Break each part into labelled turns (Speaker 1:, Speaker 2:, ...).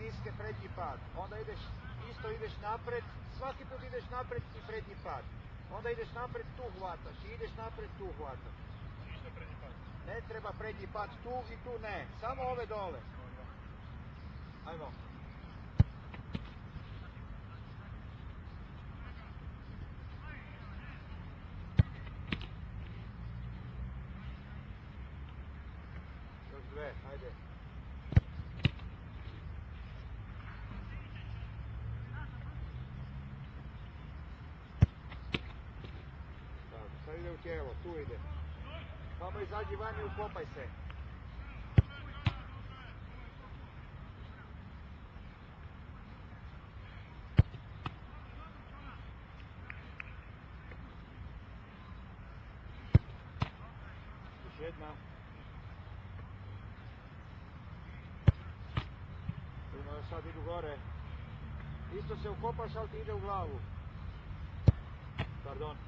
Speaker 1: niske prednji pad. Onda isto ideš napred, svaki put ideš napred i prednji pad. Onda ideš napred, tu hvataš, i ideš napred, tu hvataš. Ne treba prednji pad tu i tu ne, samo ove dole. Ajmo. Još dve, ajde. Tako, sad ide u tijelo, tu ide. Samo izađi van i ukopaj se. Još jedna. Idemo, sad idu gore. Isto se ukopaš, ali ti ide u glavu. Pardon.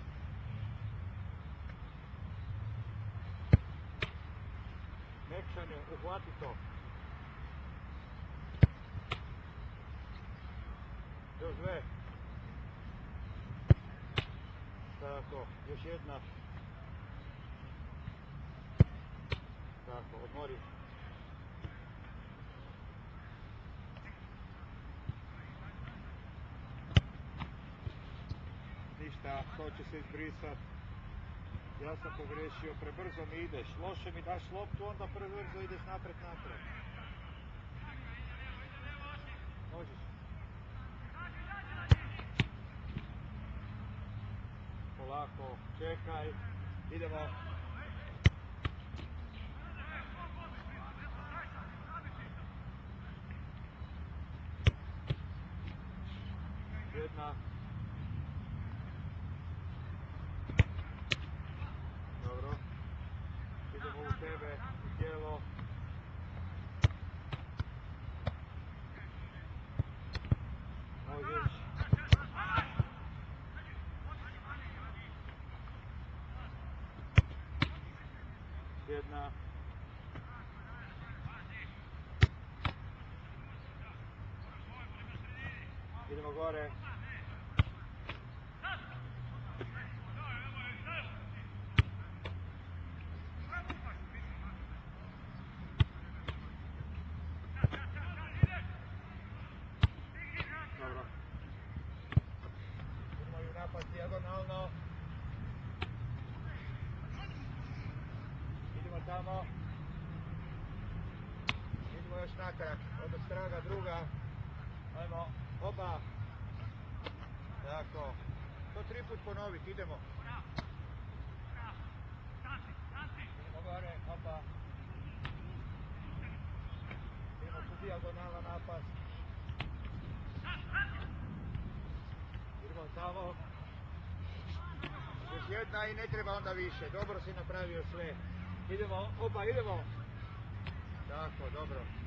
Speaker 1: Mekšanje, uhvati to. Još dve. Tako, još jedna. Tako, odmori. Ništa, to će se izbrisat. Ja sam pogrešio, prebrzo mi ideš. Loše mi daš loptu, onda prebrzo ideš napred. Možeš. Polako, čekaj. Idemo. Jedna. Dobro. Idemo u tebe, u tijelo. Možeš. Jedna. Idemo gore. Dobro. Idemo i u napad dijagonalno. Idemo tamo. Idemo još natrag. Od straga druga. Ajmo. Opa. Tako. To 3 put ponoviti. Idemo. Idemo gore. Opa. Idemo tu dijagonalna napad. Idemo tamo. Još jedna i ne treba onda više. Dobro si napravio sve. Idemo. Opa, idemo. Tako, dobro.